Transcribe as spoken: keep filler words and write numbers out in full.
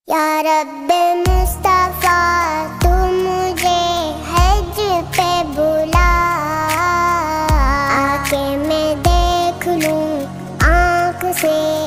या रब्बे मुस्तफा तू मुझे हज पे बुला, आके मैं देख लूं आँख से